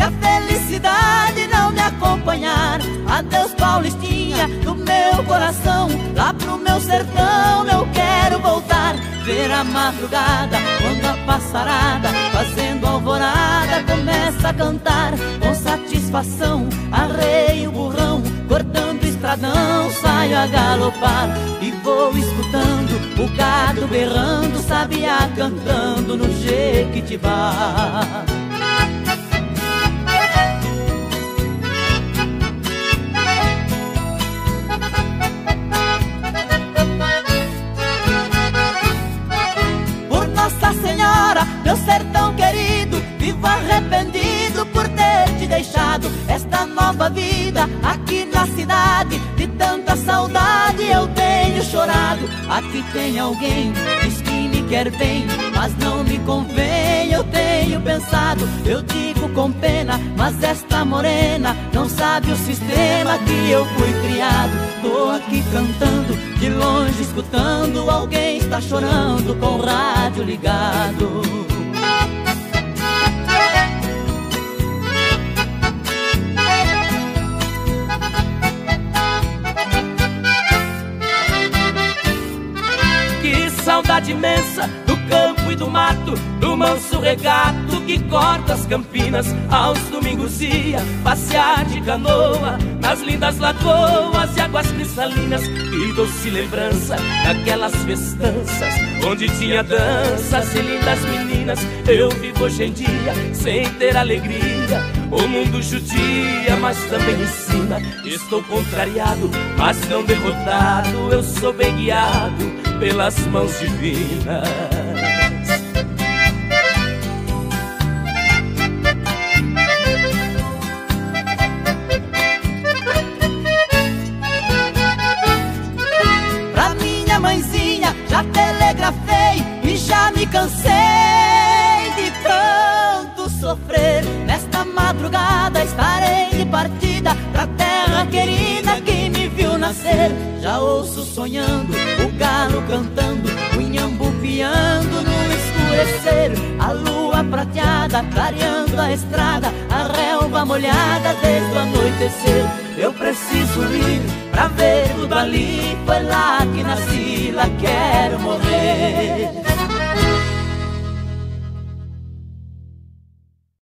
a felicidade não me acompanhar. Adeus, Paulistinha, do meu coração, lá pro meu sertão eu quero voltar. Ver a madrugada, quando a passarada, fazendo alvorada, começa a cantar. Com satisfação, arreio o burrão, cortando o estradão, saio a galopar. E vou escutando o gado berrando, sabiá cantando no Jequitibá. Nossa Senhora, meu sertão querido, vivo arrependido por ter te deixado. Esta nova vida aqui na cidade, de tanta saudade eu tenho chorado. Aqui tem alguém, diz que me quer bem, mas não me convém, eu tenho pensado. Eu digo com pena, mas esta morena não sabe o sistema que eu fui criado. Tô aqui cantando, de longe escutando, alguém está chorando com o rádio ligado. Que saudade imensa do campo e do mato, do manso regato que corta as campinas. Aos domingos ia passear de canoa nas lindas lagoas e águas cristalinas. Que doce lembrança daquelas festanças onde tinha danças e lindas meninas. Eu vivo hoje em dia sem ter alegria, o mundo judia, mas também ensina. Estou contrariado, mas não derrotado, eu sou bem guiado pelas mãos divinas. Pra minha mãezinha já telegrafei e já me cansei de tanto sofrer. Nesta madrugada estarei de partida pra terra querida que me viu nascer. Já ouço sonhando o galo cantando, o inhambu piando no escurecer. A lua prateada clareando a estrada, a relva molhada desde o anoitecer. Eu preciso ir pra ver tudo ali, foi lá que nasci, lá quero morrer.